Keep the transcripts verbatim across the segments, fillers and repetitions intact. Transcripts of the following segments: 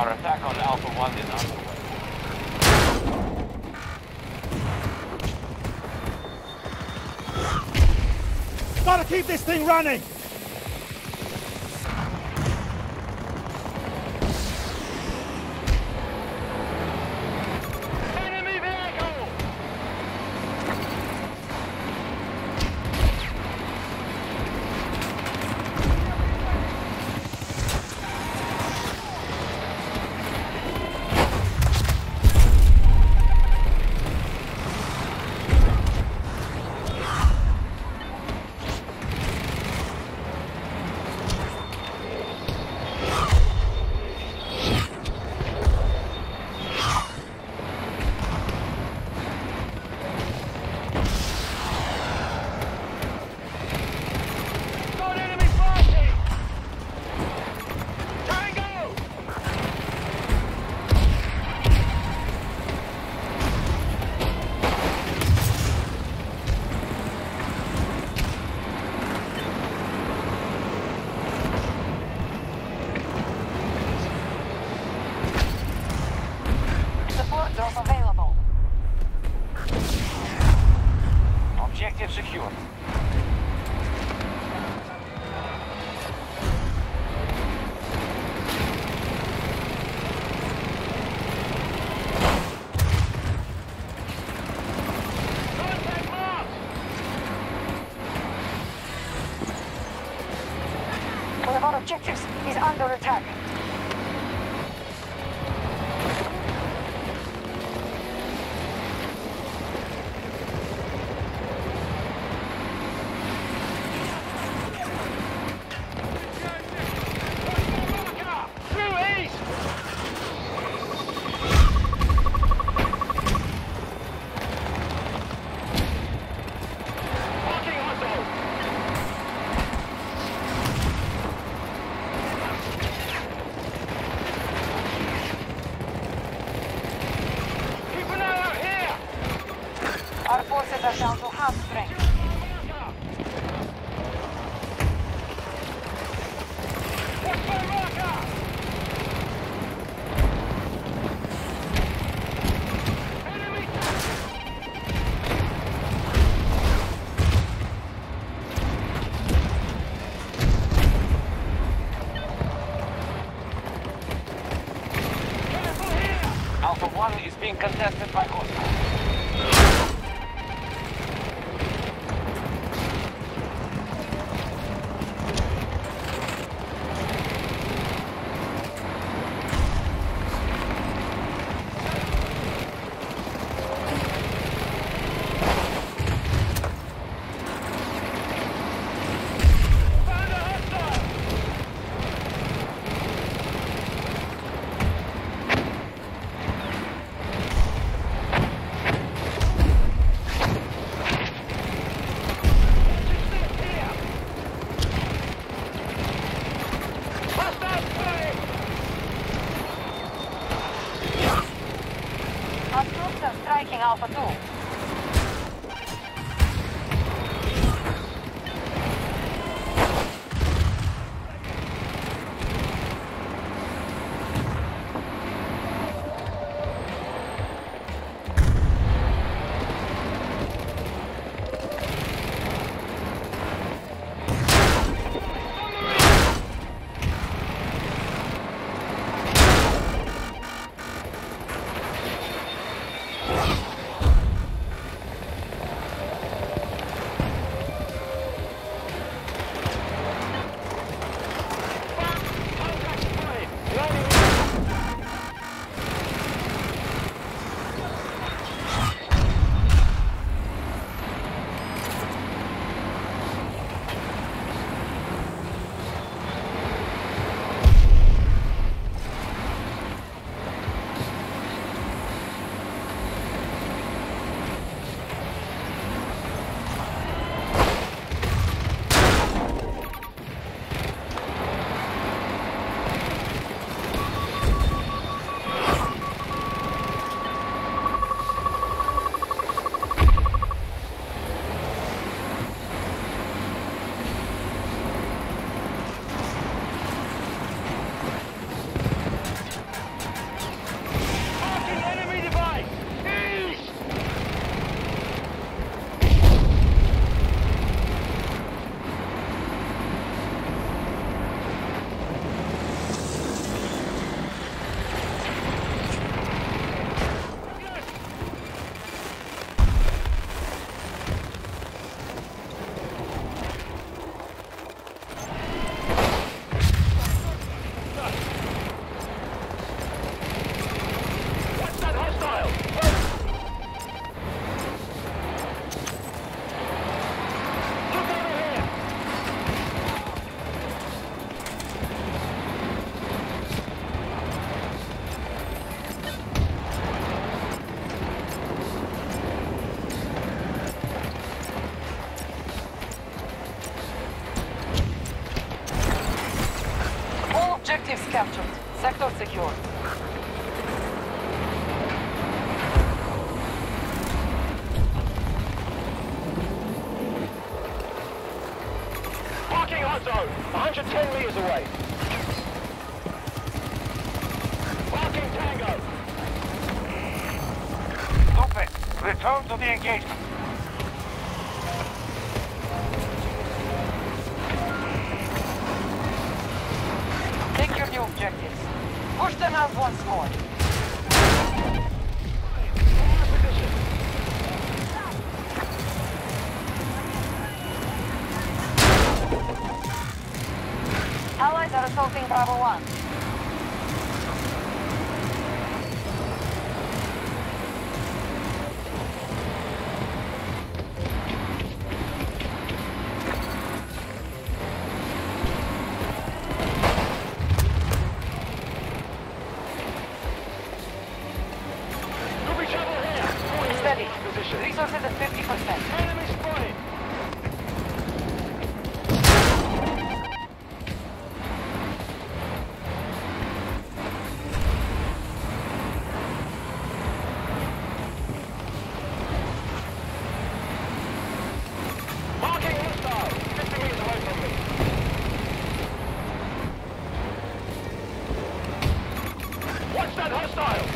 Our attack on Alpha One is underway. Gotta keep this thing running! Enemy vehicle! Drop available. Objective secure. Contact marked! One of our objectives is under attack. Our forces are down to half strength. Alpha One is being contested by hostiles. Our troops are striking Alpha two. captured. Sector secure. Marking hot zone. one hundred ten meters away. Marking Tango. Stop it. Return to the engagement. Take your new objectives. Push them out once more. Allies are assaulting Bravo one. Ruby trouble here. Steady. Position. Resources at fifty percent. Enemy spotted. Marking hostile. fifty meters away from me. Watch that hostile.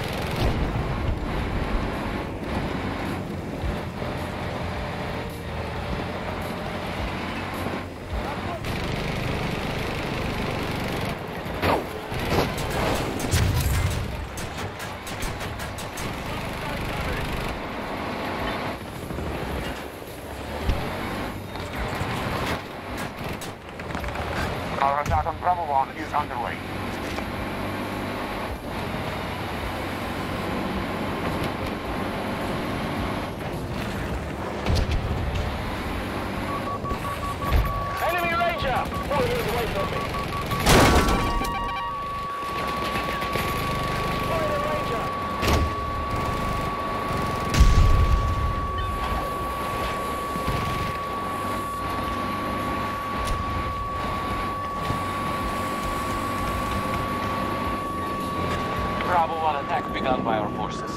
Our attack on Bravo one is underway. Enemy Ranger! forty meters away from me. Spotted a Ranger! Bravo one attack begun by our forces.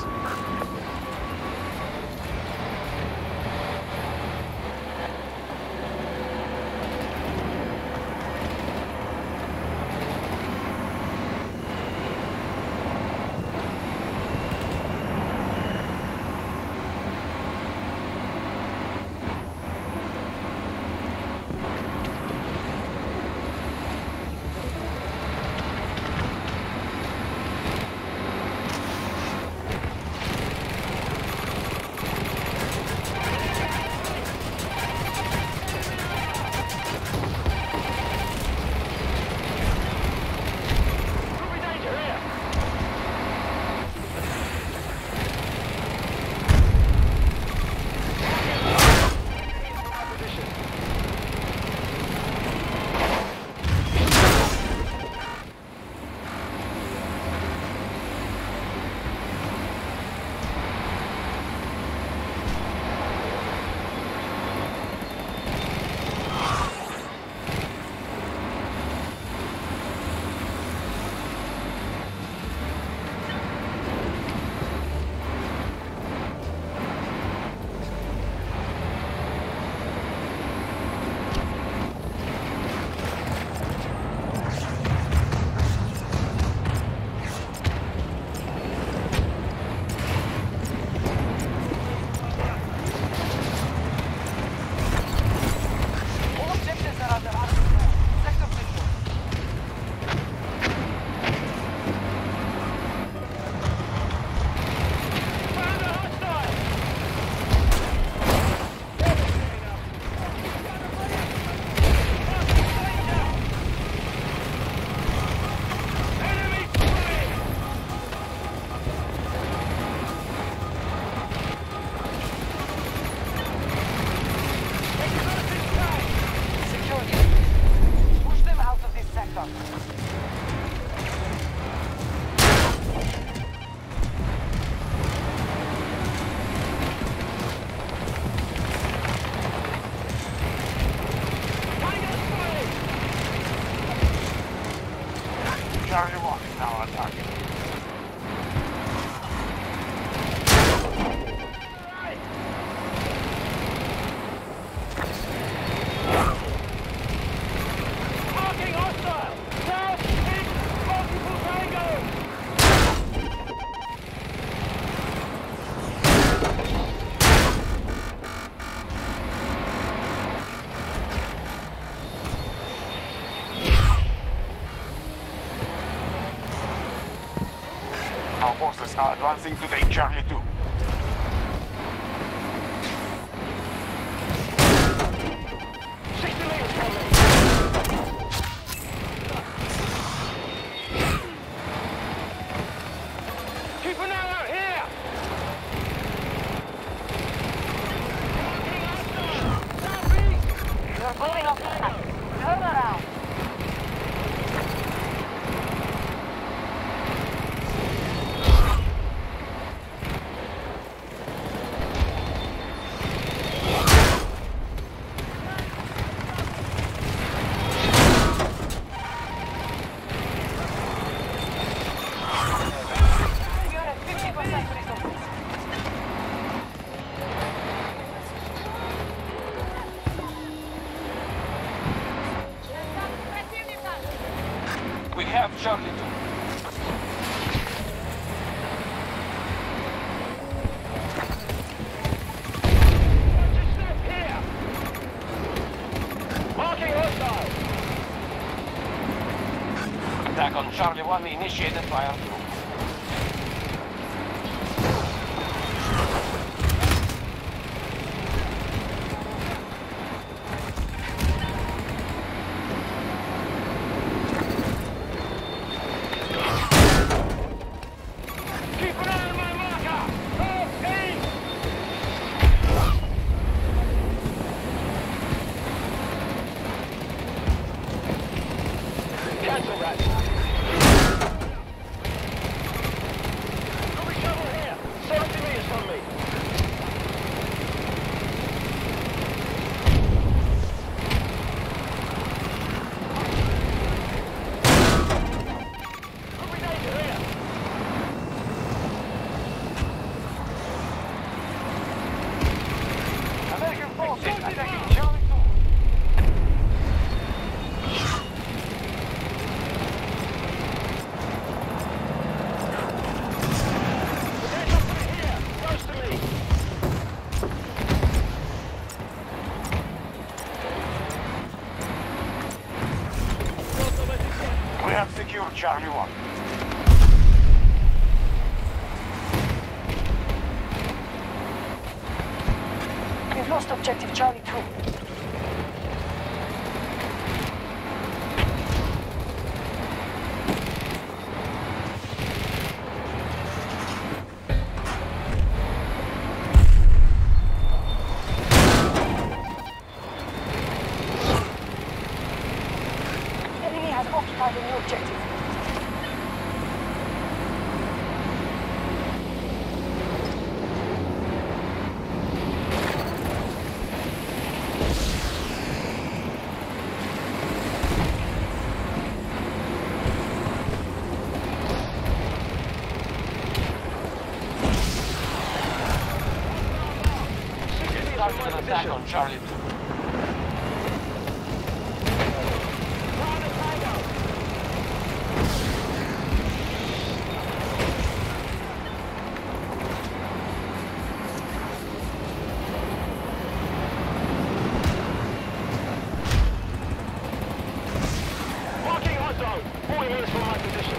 Charlie one is now on target. Marking hostile! South east, multiple tangos! Our forces are advancing to take Charlie two. sixty meters from me! Keep an eye out here! Marking hostile! Southeast! You're moving off track. Turn around. You're at fifty percent resources. We have Charlie two. Watch your step here! Marking hostile! Attack on Charlie one initiated by our troops. Keep an eye on my marker! North east! Cancel that! Got a shovel here! seventy meters from me! Got me danger here! American forces attacking Charlie two. Potential threat here! Close to me! We have secured Charlie one. We've lost objective Charlie two. Enemy has occupied a new objective. Started an attack on Charlie two. Marking hostile! forty meters from my position.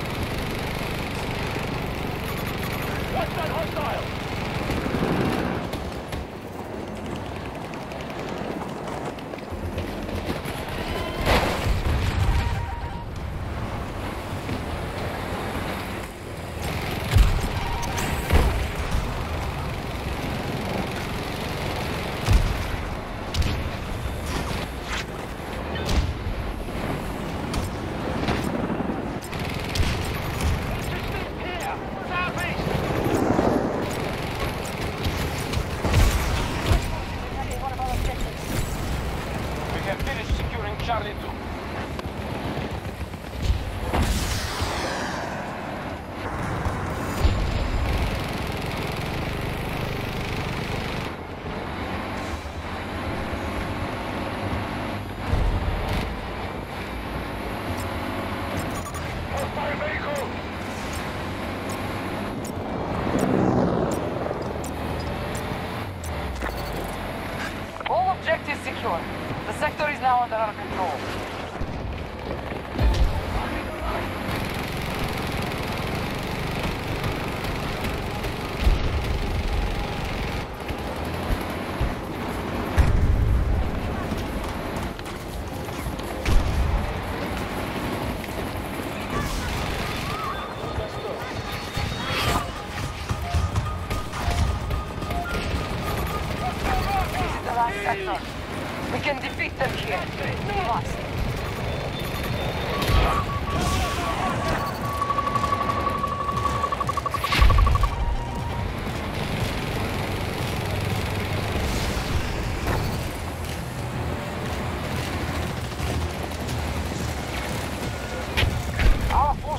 What's that hostile?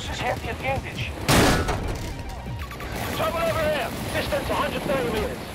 forces have the advantage. Trouble over here. Distance one hundred thirty meters.